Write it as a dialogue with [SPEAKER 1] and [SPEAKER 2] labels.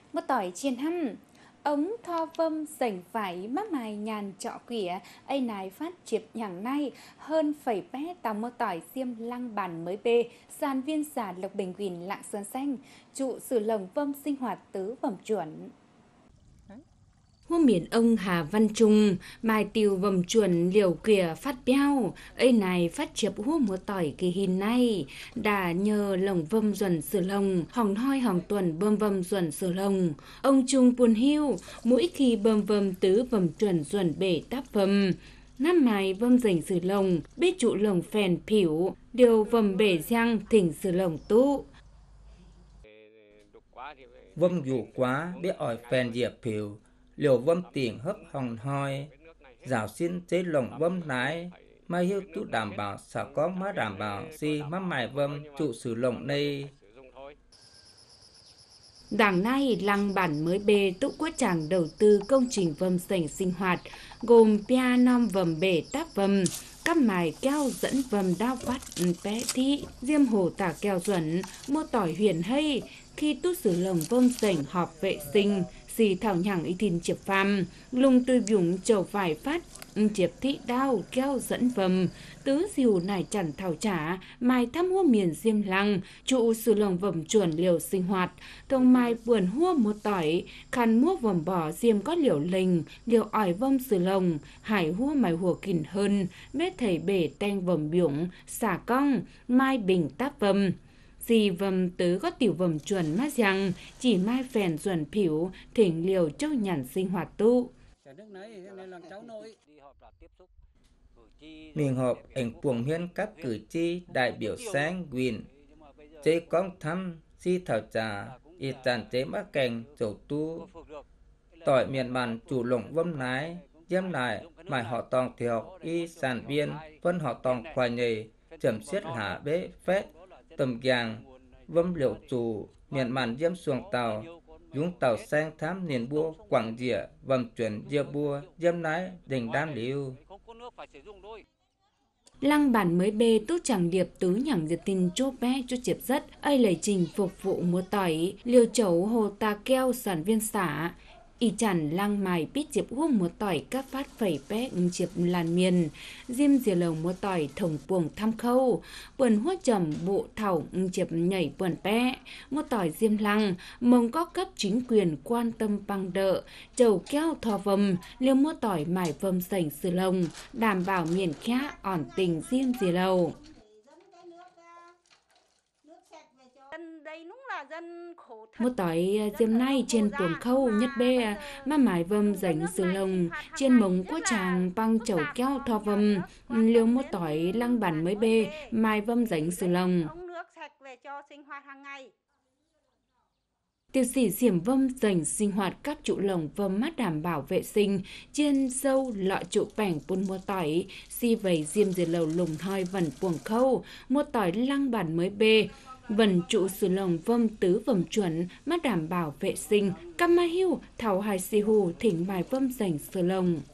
[SPEAKER 1] Một tỏi chiên hăm ống tho vâm sảnh phải mắc mài nhàn trọ quỉa ấy nái phát chiệp nhẳng nay hơn phẩy bé tàu một tỏi xiêm lăng bản mới bê sàn viên xả Lộc Bình Quỳnh Lạng Sơn Xanh trụ sử lồng vâm sinh hoạt tứ vầm chuẩn. Hua miền ông Hà Văn Trung, mai tiều vầm chuẩn liều kìa phát béo, ấy này phát chiệp hua múa tỏi kỳ hình này, đã nhờ lồng vâm duẩn sửa lồng, hỏng hoi hỏng tuần bơm vâm duẩn sửa lồng. Ông Trung buồn hiu, mỗi khi bơm vâm tứ vầm chuẩn duẩn bể táp vâm. Năm mai vâm dành sửa lồng, biết trụ lồng phèn phỉu, điều vầm bể giang thỉnh sửa lồng tụ.
[SPEAKER 2] Vâm dụ quá, biết ỏi phèn diệp phỉu, liều vâm tiền hấp hồng hoi, rào xin chế lồng vâm nái, mai hiếu tụ đảm bảo sao có má đảm bảo si má mài vâm trụ sử lồng này.
[SPEAKER 1] Đảng nay lăng bản mới bê tụ quốc tràng đầu tư công trình vâm sảnh sinh hoạt gồm pia nom vầm bể táp vầm, cắp mài keo dẫn vầm đao vắt bé thị, diêm hồ tả keo duẩn, mua tỏi huyền hay khi tút sử lồng vâm sảnh họp vệ sinh, xì thảo nhẳng y thìn chiệp phàm, lùng tươi búng chầu vải phát, chiệp thị đao keo dẫn vầm, tứ diều nải chẩn thảo trả, mai thăm hua miền diêm lăng, trụ sử lồng vầm chuẩn liều sinh hoạt, thông mai vườn hua một tỏi, khăn mua vầm bỏ diêm có liều lình, liều ỏi vâm sử lồng, hải hua mài hùa kìn hơn, mết thầy bể teng vầm biủng, xả cong, mai bình táp vầm. Dì vầm tứ có tiểu vầm chuẩn mát rằng, chỉ mai phèn duẩn phỉu, thỉnh liều châu nhàn sinh hoạt tu.
[SPEAKER 2] Mình họp ảnh cuồng hiến các cử tri đại biểu sáng quyền, chế con thăm, si thảo trà, y tràn chế mắc cành, dầu tu, tỏi miền bàn chủ lồng vâm nái, diêm lại, mài họ tòng thì học y sàn viên, vân họ tòng khoài nhầy, chẩm xiết hả bế phép, tầm giàng, vâm liệu chủ, miền bàn diêm xuồng tàu, dũng tàu sang thám niền bua, quảng dịa, vầm chuyển dìa bua, diêm nái, đình đan liu.
[SPEAKER 1] Lăng bản mới bê tốt chẳng điệp tứ nhẳng diệt tin chốt bé cho chiệp rất, ai lấy trình phục vụ múa tỏi, liều chấu hồ tà keo sản viên xả. Y chẳng lăng mài biết chiệp hua múa tỏi các phát phẩy bé chiệp làn miền, diêm dìa lầu múa tỏi thổng buồng thăm khâu, bườn hua trầm bộ thảo chiệp nhảy bườn bé, múa tỏi diêm lăng, mong có cấp chính quyền quan tâm bằng đợ, chầu keo thò vầm, liều múa tỏi mài vầm sảnh sư lồng, đảm bảo miền khác ổn tình diêm dìa lầu. Một tỏi diêm nay trên buồng khâu nhất bê mà mải vâm dành sư lồng trên mống của chàng băng chầu keo thò vâm liều một tỏi lăng bản mới bê mài vâm dành sư lồng. Tiêu sĩ diểm vâm dành sinh hoạt các trụ lồng vâm mát đảm bảo vệ sinh trên dâu lọ trụ bẻng buôn mua tỏi si vầy diêm dề lầu lùng hoi vần buồng khâu mua tỏi lăng bản mới bê vần trụ sử lồng vâm tứ vầm chuẩn mát đảm bảo vệ sinh cam ma hiu thảo hai si hù thỉnh bài vâm dành sử lồng.